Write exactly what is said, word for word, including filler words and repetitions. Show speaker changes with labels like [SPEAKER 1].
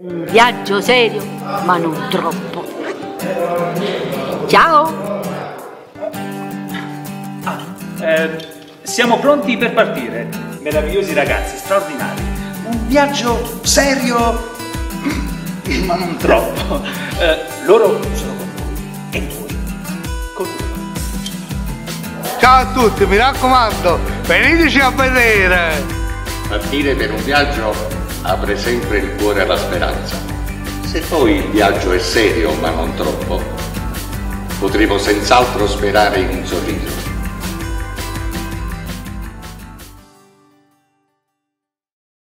[SPEAKER 1] Un viaggio serio, ma non troppo. Ciao!
[SPEAKER 2] Ah, eh, siamo pronti per partire. Meravigliosi ragazzi, straordinari. Un viaggio serio, ma non troppo. Eh, loro sono con voi e noi con loro.
[SPEAKER 3] Ciao a tutti, mi raccomando, veniteci a vedere!
[SPEAKER 4] Partire per un viaggio apre sempre il cuore alla speranza. Se poi il viaggio è serio ma non troppo, potremo senz'altro sperare in un sorriso.